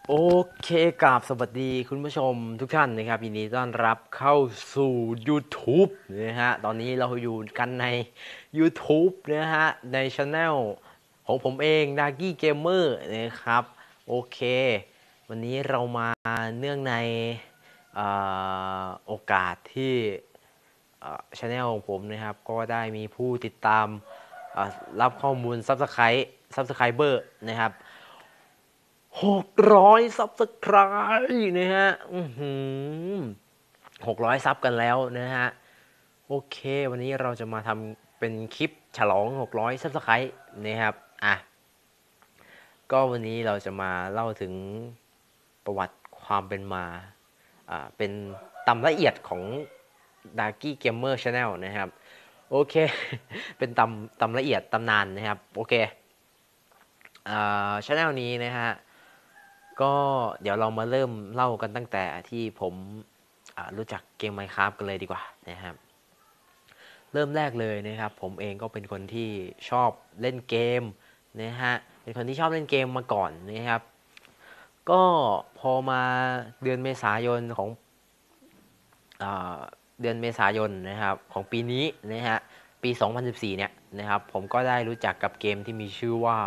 โอเคกราบสวัสดีคุณผู้ชมทุกท่านนะครับยินดีต้อนรับเข้าสู่ YouTube นะฮะตอนนี้เราอยู่กันใน YouTube นะฮะในช anel ของผมเอง Dagi Gamer นะครับโอเควันนี้เรามาเนื่องในโอกาสที่ช anel ของผมนะครับก็ได้มีผู้ติดตามรับข้อมูล Subscriber นะครับ 600ซับสไครต์นะฮะ600 ซับกันแล้วนะฮะโอเควันนี้เราจะมาทำเป็นคลิปฉลอง600ซับสไครต์นะครับก็วันนี้เราจะมาเล่าถึงประวัติความเป็นมาเป็นตำละเอียดของ Darky Gamer Channel นะครับโอเคเป็นตำละเอียดตำนานนะครับโอเคช anel นี้นะฮะก็เดี๋ยวเรามาเริ่มเล่ากันตั้งแต่ที่ผมรู้จักเกม Minecraft กันเลยดีกว่านะครับเริ่มแรกเลยนะครับผมเองก็เป็นคนที่ชอบเล่นเกมนะฮะเป็นคนที่ชอบเล่นเกมมาก่อนนะครับก็พอมาเดือนเมษายนของเดือนเมษายนนะครับของปีนี้นะฮะปี 2014เนี่ยนะครับผมก็ได้รู้จักกับเกมที่มีชื่อว่า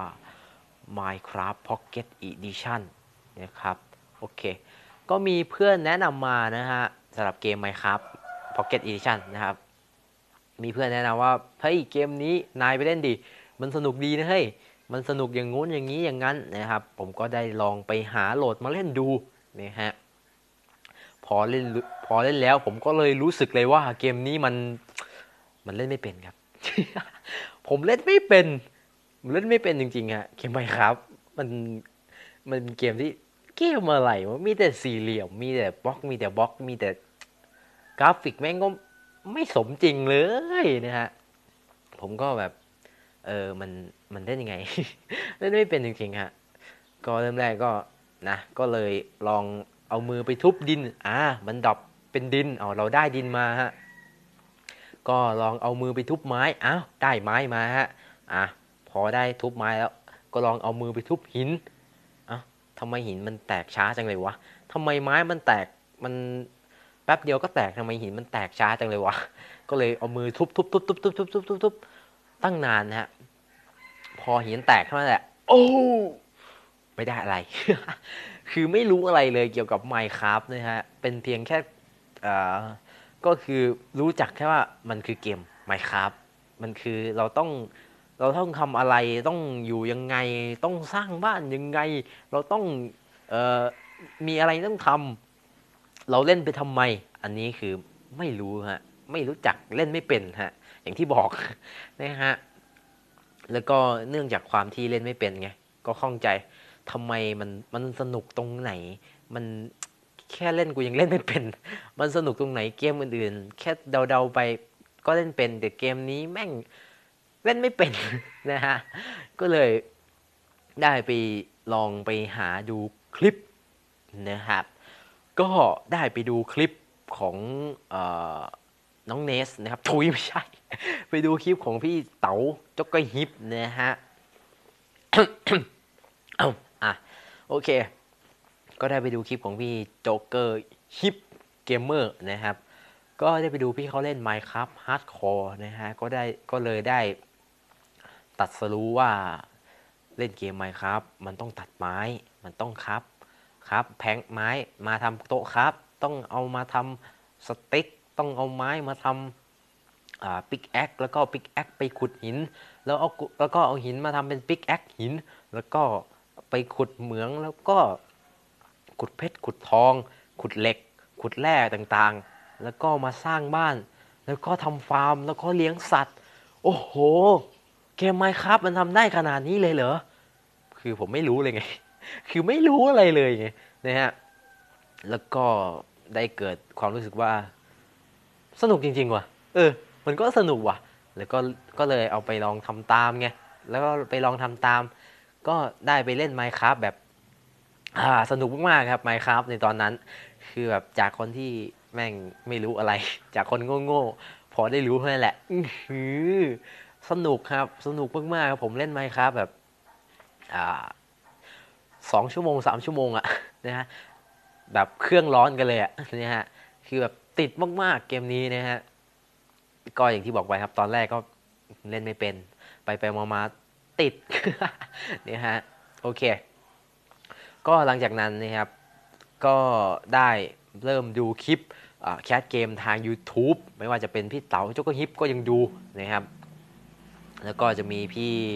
Minecraft Pocket Edition นะครับโอเคก็มีเพื่อนแนะนำมานะฮะสำหรับเกม Minecraft Pocket Edition นะครับมีเพื่อนแนะนำว่าเฮ้ยเกมนี้นายไปเล่นดิมันสนุกดีนะเฮ้ยมันสนุกอย่างงู้นอย่างนี้อย่างนั้นนะครับผมก็ได้ลองไปหาโหลดมาเล่นดูนะฮะพอเล่นพอเล่นแล้วผมก็เลยรู้สึกเลยว่าเกมนี้มันเล่นไม่เป็นครับผมเล่นไม่เป็นผมเล่นไม่เป็นจริงๆฮะเกมไมครับมันมันเป็นเกมที่เกมอะไรวะมีแต่สี่เหลี่ยมมีแต่บล็อกมีแต่บล็อกมีแต่กราฟิกแม่งก็ไม่สมจริงเลยนะฮะผมก็แบบมันเล่นยังไงเล่นไม่เป็นจริงๆฮะก็เริ่มแรกก็นะก็เลยลองเอามือไปทุบดินมันดรอปเป็นดินเราได้ดินมาฮะก็ลองเอามือไปทุบไม้ได้ไม้มาฮะพอได้ทุบไม้แล้วก็ลองเอามือไปทุบหินทำไมหินมันแตกช้าจังเลยวะทำไมไม้มันแตกมันแป๊บเดียวก็แตกทำไมหินมันแตกช้าจังเลยวะก็เลยเอามือทุบตั้งนานนะฮะพอหินแตกเท่านั้นแหละโอ้ไม่ได้อะไร คือไม่รู้อะไรเลยเกี่ยวกับ Minecraft นะฮะเป็นเพียงแค่ก็คือรู้จักแค่ว่ามันคือเกม Minecraft มันคือเราต้องทำอะไรต้องอยู่ยังไงต้องสร้างบ้านยังไงเราต้องเอ่อมีอะไรต้องทำเราเล่นไปทำไมอันนี้คือไม่รู้ฮะไม่รู้จักเล่นไม่เป็นฮะอย่างที่บอกนะฮะแล้วก็เนื่องจากความที่เล่นไม่เป็นไงก็ข้องใจทำไมมันสนุกตรงไหนมันแค่เล่นกูยังเล่นไม่เป็นมันสนุกตรงไหนเกมอื่นๆแค่เดาๆไปก็เล่นเป็นแต่เกมนี้แม่ง เล่นไม่เป็นนะฮะก็เลยได้ไปลองไปหาดูคลิปนะครับก็ได้ไปดูคลิปของเออน้องเนสนะครับทุยไม่ใช่ไปดูคลิปของพี่เต๋าจ็อกเกอร์ฮิปนะฮะเอาโอเคก็ได้ไปดูคลิปของพี่โจ๊กเกอร์ฮิปเกมเมอร์นะครับก็ได้ไปดูพี่เขาเล่น Minecraft Hardcore นะฮะก็เลยได้ ตัดสรู้ว่าเล่นเกม Minecraft มันต้องตัดไม้มันต้องครับแผงไม้มาทำโต๊ะครับต้องเอามาทำสติ๊กต้องเอาไม้มาทำปิกแอคแล้วก็ปิกแอคไปขุดหินแล้วก็เอาหินมาทำเป็นปิกแอคหินแล้วก็ไปขุดเหมืองแล้วก็ขุดเพชรขุดทองขุดเหล็กขุดแร่ต่างๆแล้วก็มาสร้างบ้านแล้วก็ทำฟาร์มแล้วก็เลี้ยงสัตว์โอ้โห เกม Minecraft มันทำได้ขนาดนี้เลยเหรอ คือผมไม่รู้เลยไง คือไม่รู้อะไรเลยไงนะฮะ แล้วก็ได้เกิดความรู้สึกว่าสนุกจริงๆว่ะมันก็สนุกว่ะแล้วก็เลยเอาไปลองทำตามไงแล้วก็ไปลองทำตามก็ได้ไปเล่น Minecraft แบบสนุกมากๆครับ Minecraft ในตอนนั้นคือแบบจากคนที่แม่งไม่รู้อะไรจากคนโง่ๆพอได้รู้เท่านั้นแหละสนุกครับสนุกมากๆครับผมเล่น Minecraft แบบอ่า 2 ชั่วโมง 3 ชั่วโมงอะนะฮะแบบเครื่องร้อนกันเลยอะนะฮะคือแบบติดมากๆเกมนี้นะฮะก็อย่างที่บอกไปครับตอนแรกก็เล่นไม่เป็นไปมาๆติด เนี่ยฮะโอเคก็หลังจากนั้นนะครับก็ได้เริ่มดูคลิปแคสเกมทาง YouTube ไม่ว่าจะเป็นพี่เต๋าโจ๊กกฮิปก็ยังดูนะครับแล้วก็จะมี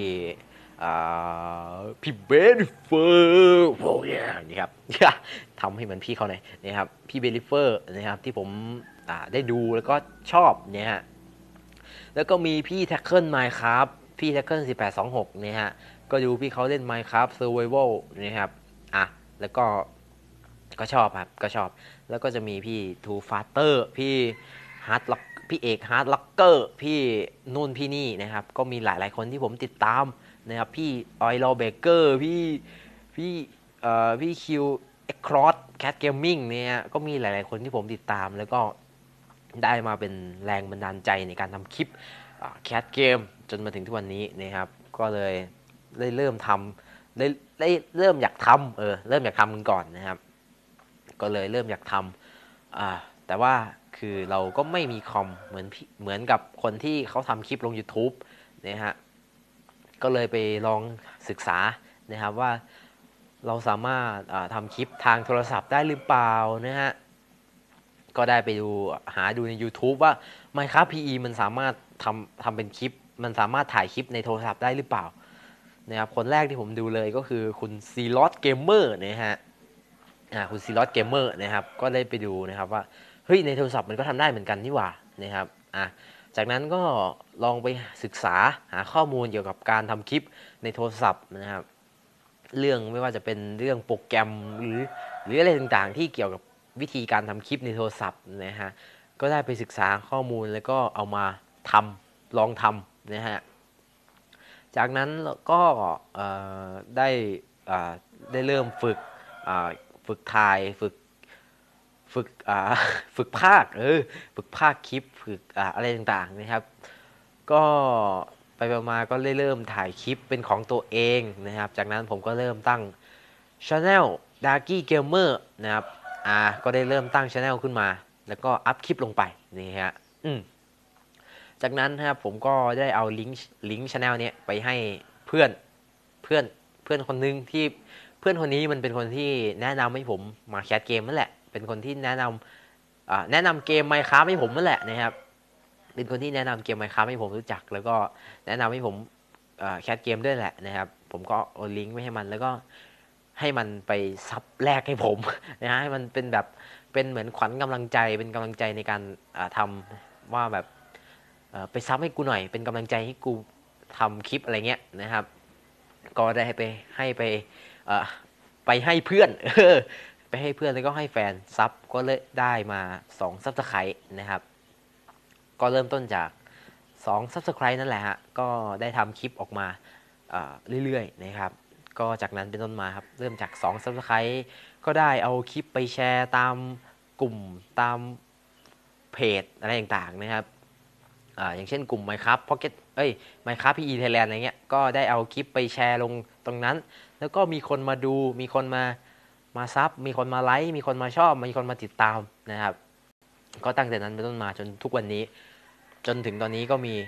พี่เบลิเฟอร์โอ้ยนี่ครับ ทำให้เหมือนพี่เขาหน่อยนะครับพี่เบลิเฟอร์นะครับที่ผมได้ดูแล้วก็ชอบเนี่ยฮะแล้วก็มีพี่แท็กเกิลไมค์ครับพี่แท็กเกิล1826เนี่ยฮะก็ดูพี่เขาเล่น Minecraft Survival นะครับแล้วก็ชอบครับก็ชอบแล้วก็จะมีพี่ทูฟาเตอร์พี่ฮาร์ดล็อกพี่เอกฮาร์ดล็อกเกอร์พี่นู่นพี่นี่นะครับก็มีหลายๆคนที่ผมติดตามนะครับพี่ออยโรเบเกอร์พี่พี่คิวเอ็กครอสแคทเกมมิ่งเนี่ยก็มีหลายๆคนที่ผมติดตามแล้วก็ได้มาเป็นแรงบันดาลใจในการทำคลิปแคทเกมจนมาถึงทุกวันนี้นะครับก็เลยได้เริ่มทำได้เริ่มอยากทำเริ่มอยากทำกันก่อนนะครับ ก็เลยเริ่มอยากทำแต่ว่าคือเราก็ไม่มีคอมเหมือนกับคนที่เขาทำคลิปลง YouTube นะฮะก็เลยไปลองศึกษานะครับว่าเราสามารถทำคลิปทางโทรศัพท์ได้หรือเปล่านะฮะก็ได้ไปหาดูใน YouTube ว่า Minecraft PE มันสามารถทำเป็นคลิปมันสามารถถ่ายคลิปในโทรศัพท์ได้หรือเปล่านะครับคนแรกที่ผมดูเลยก็คือคุณซีลอสเกมเมอร์นะฮะ คุณซีรอสเกมเมอร์นะครับก็ได้ไปดูนะครับว่าเฮ้ยในโทรศัพท์มันก็ทำได้เหมือนกันนี่หว่านะครับจากนั้นก็ลองไปศึกษาหาข้อมูลเกี่ยวกับการทำคลิปในโทรศัพท์นะครับเรื่องไม่ว่าจะเป็นเรื่องโปรแกรมหรืออะไรต่างๆที่เกี่ยวกับวิธีการทำคลิปในโทรศัพท์นะฮะก็ได้ไปศึกษาข้อมูลแล้วก็เอามาทำลองทำนะฮะจากนั้นก็ได้ได้เริ่มฝึกถ่ายฝึกฝึกภาคฝึกภาคคลิปฝึกอะไรต่างๆนะครับก็ไปมาก็เริ่มถ่ายคลิปเป็นของตัวเองนะครับจากนั้นผมก็เริ่มตั้ง Channel Darky Gamer นะครับก็ได้เริ่มตั้ง Channel ขึ้นมาแล้วก็อัพคลิปลงไปนี่ฮะจากนั้นนะครับผมก็ได้เอาลิงก์ Channel เนี้ยไปให้เพื่อนเพื่อนเพื่อนคนนึงที่เพื่อนคนนี้มันเป็นคนที่แนะนำให้ผมมาแคสเกมนั่นแหละเป็นคนที่แนะนำเกม Minecraft ให้ผมนั่นแหละนะครับเป็นคนที่แนะนำเกม Minecraft ให้ผมรู้จักแล้วก็แนะนำให้ผมแคสเกมด้วยแหละนะครับผมก็เอาลิงก์ไว้ให้มันแล้วก็ให้มันไปซับแรกให้ผมนะฮะให้มันเป็นแบบเป็นเหมือนขวัญกำลังใจเป็นกำลังใจในการทำว่าแบบไปซับให้กูหน่อยเป็นกำลังใจให้กูทำคลิปอะไรเงี้ยนะครับก็ได้เอ่อไปให้เพื่อนไปให้เพื่อนแล้วก็ให้แฟนซับก็เลยได้มา2ซับสไครต์นะครับก็เริ่มต้นจาก2ซับสไครต์นั่นแหละฮะก็ได้ทำคลิปออกมาเรื่อยๆนะครับก็จากนั้นเป็นต้นมาครับเริ่มจาก2ซับสไครต์ก็ได้เอาคลิปไปแชร์ตามกลุ่มตามเพจอะไรต่างๆนะครับอย่างเช่นกลุ่ม Minecraft Pocket Minecraft PE Thailand อะไรเงี้ยก็ได้เอาคลิปไปแชร์ลงตรงนั้นแล้วก็มีคนมาดูมีคนมาซับมีคนมาไลค์มีคนมาชอบมีคนมาติดตามนะครับก็ตั้งแต่นั้นเป็นต้นมาจนทุกวันนี้จนถึงตอนนี้ก็มี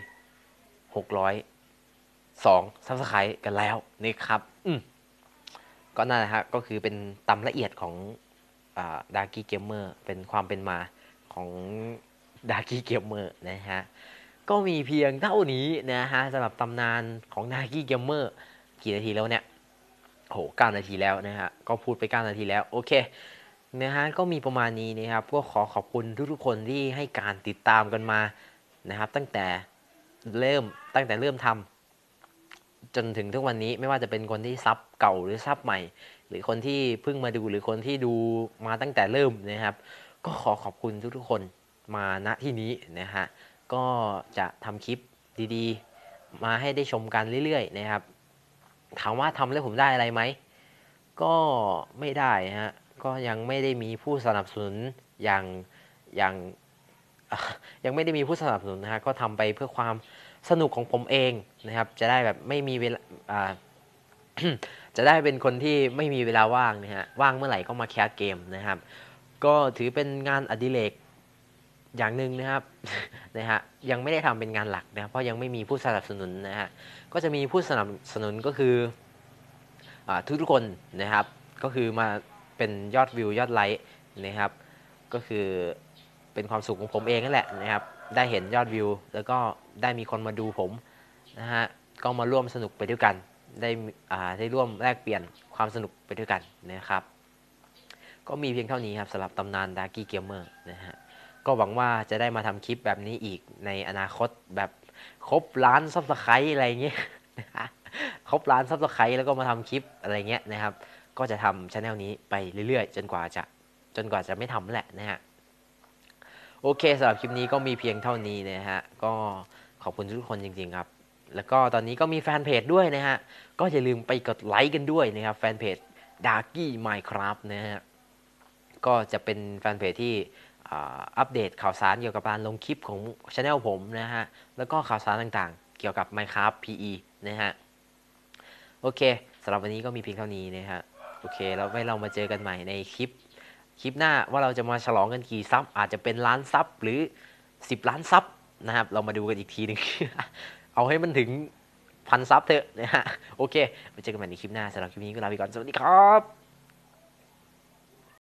602ซับสไครต์กันแล้วนี่ครับก็นั่นแหละฮะก็คือเป็นตำละเอียดของดาร์กี้เกมเมอร์เป็นความเป็นมาของดาร์กี้เกมเมอร์นะฮะก็มีเพียงเท่านี้นะฮะสำหรับตำนานของดาร์กี้เกมเมอร์กี่นาทีแล้วเนี่ยโห9 นาทีแล้วนะฮะก็พูดไป9 นาทีแล้วโอเคนะฮะก็มีประมาณนี้นะครับก็ขอขอบคุณทุกๆคนที่ให้การติดตามกันมานะครับตั้งแต่เริ่มทำจนถึงทุกวันนี้ไม่ว่าจะเป็นคนที่ซับเก่าหรือซับใหม่หรือคนที่เพิ่งมาดูหรือคนที่ดูมาตั้งแต่เริ่มนะครับก็ขอขอบคุณทุกๆคนมาณที่นี้นะฮะก็จะทำคลิปดีๆมาให้ได้ชมกันเรื่อยๆนะครับถามว่าทำแล้วผมได้อะไรไหมก็ไม่ได้ฮะก็ยังไม่ได้มีผู้สนับสนุนอย่างอย่าง ยังไม่ได้มีผู้สนับสนุนนะฮะก็ทำไปเพื่อความสนุกของผมเองนะครับจะได้แบบไม่มีเวลาจะได้เป็นคนที่ไม่มีเวลาว่างนะฮะว่างเมื่อไหร่ก็มาแคสเกมนะครับก็ถือเป็นงานอดิเรกอย่างหนึ่งนะครับนะฮะยังไม่ได้ทำเป็นงานหลักนะเพราะยังไม่มีผู้สนับสนุนนะฮะก็จะมีผู้สนับสนุนก็คือทุกคนนะครับก็คือมาเป็นยอดวิวยอดไลค์นะครับก็คือเป็นความสุขของผมเองนั่นแหละนะครับได้เห็นยอดวิวแล้วก็ได้มีคนมาดูผมนะฮะก็มาร่วมสนุกไปด้วยกันได้ร่วมแลกเปลี่ยนความสนุกไปด้วยกันนะครับก็มีเพียงเท่านี้ครับสำหรับตำนานดาร์กี้เกมเมอร์นะฮะก็หวังว่าจะได้มาทำคลิปแบบนี้อีกในอนาคตแบบครบล้านซับสไครต์อะไรเงี้ยครบล้านซับสไครต์แล้วก็มาทำคลิปอะไรเงี้ยนะครับก็จะทำช anel นี้ไปเรื่อยๆจนกว่าจะไม่ทำแหละนะฮะโอเคสำหรับคลิปนี้ก็มีเพียงเท่านี้นะฮะก็ขอบคุณทุกคนจริงๆครับแล้วก็ตอนนี้ก็มีแฟนเพจด้วยนะฮะก็อย่าลืมไปกดไลค์กันด้วยนะครับแฟนเพจ Darky Minecraft นะฮะก็จะเป็นแฟนเพจที่อัปเดตข่าวสารเกี่ยวกับการลงคลิปของช anel ผมนะฮะแล้วก็ข่าวสารต่างๆเกี่ยวกับ Minecraft PE นะฮะโอเคสำหรับวันนี้ก็มีเพียงเท่านี้นะฮะโอเคแล้วไว้เรามาเจอกันใหม่ในคลิปหน้าว่าเราจะมาฉลองกันกี่ซับอาจจะเป็นล้านซับหรือ10 ล้านซับนะครับเรามาดูกันอีกทีหนึ่ง เอาให้มันถึง1,000 ซับเถอะนะฮะโอเคไปเจอกันใหม่ในคลิปหน้าสำหรับคลิปนี้ก็ลาไปก่อนสวัสดีครับ